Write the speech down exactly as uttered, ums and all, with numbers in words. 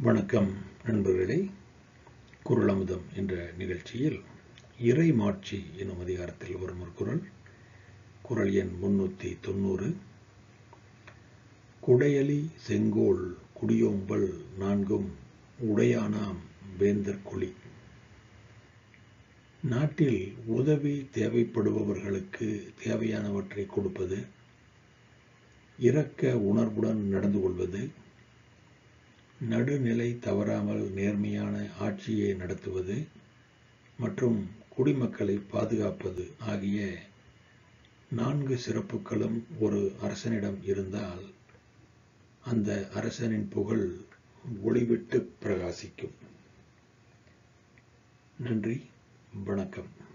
வணக்கம் நண்பர்களே. குறள் அமுதம் என்ற நிகழ்ச்சியில் இறை மாட்சி எனும் அதிகாரத்தில் வரும் ஒரு குறள், குறள் எண் முன்னூற்றி தொண்ணூறு. குடையலி செங்கோல் குடியோம்பல் நான்கும் உடையானாம் வேந்தர் கொளி. நாட்டில் உதவி தேவைப்படுபவர்களுக்கு தேவையானவற்றை கொடுப்பது, இரக்க உணர்வுடன் நடந்து கொள்வது, நடுநிலை தவறாமல் நேர்மையான ஆட்சியை நடத்துவது மற்றும் குடிமக்களை பாதுகாப்பது ஆகிய நான்கு சிறப்புகளும் ஒரு அரசனிடம் இருந்தால் அந்த அரசனின் புகழ் ஒளிவிட்டு பிரகாசிக்கும். நன்றி, வணக்கம்.